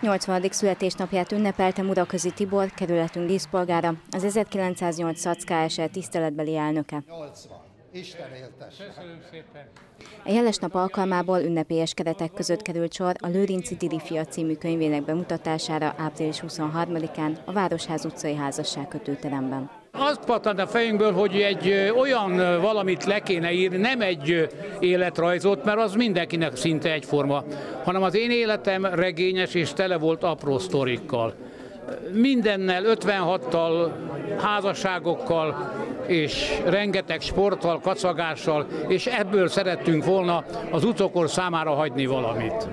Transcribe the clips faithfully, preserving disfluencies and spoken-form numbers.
nyolcvanadik születésnapját ünnepelte Muraközi Tibor, kerületünk díszpolgára, az ezerkilencszáznyolc SZACZ K S L tiszteletbeli elnöke. nyolcvan. Isten éltesse. Köszönöm szépen. A jeles nap alkalmából ünnepélyes keretek között került sor a Lőrinczi Dili fia című könyvének bemutatására április huszonharmadikán a Városház utcai házasságkötőteremben. Azt pattant a fejünkből, hogy egy olyan valamit le kéne írni, nem egy életrajzot, mert az mindenkinek szinte egyforma, hanem az én életem regényes és tele volt apró sztorikkal. Mindennel, ötvenhattal, házasságokkal és rengeteg sporttal, kacagással, és ebből szerettünk volna az utókor számára hagyni valamit.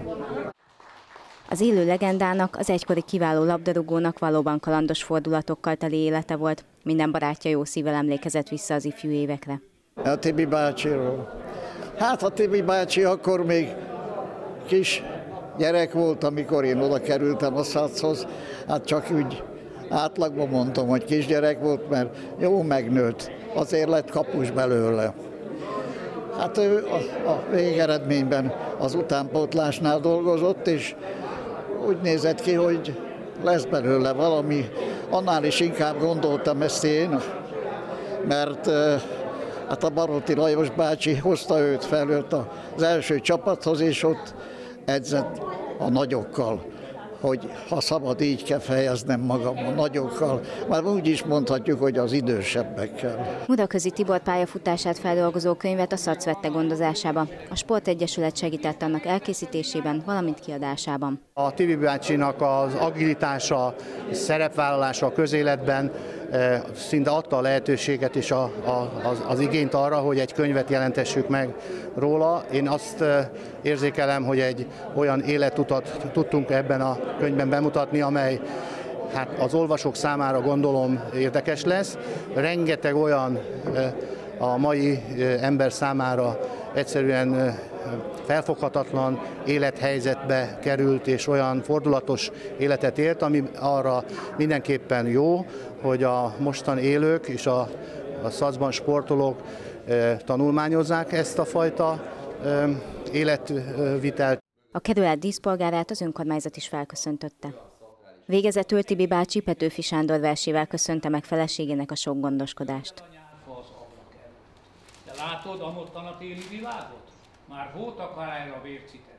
Az élő legendának, az egykori kiváló labdarúgónak valóban kalandos fordulatokkal teli élete volt. Minden barátja jó szívvel emlékezett vissza az ifjú évekre. A Tibi bácsiról. Hát a Tibi bácsi akkor még kis gyerek volt, amikor én oda kerültem a SZACZ-hoz. Hát csak úgy átlagban mondtam, hogy kisgyerek volt, mert jó megnőtt. Azért lett kapus belőle. Hát ő a, a végeredményben az utánpótlásnál dolgozott, és úgy nézett ki, hogy lesz belőle valami. Annál is inkább gondoltam ezt én, mert hát a Baróti Lajos bácsi hozta őt fel őt az első csapathoz, és ott edzett a nagyokkal, hogy ha szabad, így kell fejeznem magam, a nagyokkal, már úgy is mondhatjuk, hogy az idősebbekkel. Muraközi Tibor pályafutását feldolgozó könyvet a SZACZ vette gondozásába. A Sportegyesület segített annak elkészítésében, valamint kiadásában. A Tibi bácsinak az agilitása, szerepvállalása a közéletben szinte adta a lehetőséget és a, a, az, az igényt arra, hogy egy könyvet jelentessük meg róla. Én azt érzékelem, hogy egy olyan életutat tudtunk ebben a könyvben bemutatni, amely hát az olvasók számára gondolom érdekes lesz. Rengeteg olyan a mai ember számára egyszerűen felfoghatatlan élethelyzetbe került, és olyan fordulatos életet élt, ami arra mindenképpen jó, hogy a mostan élők és a, a SZACZ-ban sportolók e, tanulmányozzák ezt a fajta e, életvitelt. A kerület díszpolgárát az önkormányzat is felköszöntötte. Végezetül Tibi bácsi Petőfi Sándor versével köszönte meg feleségének a sok gondoskodást. Te látod a mottan a téli világot? Már volt akár erre a vércitet.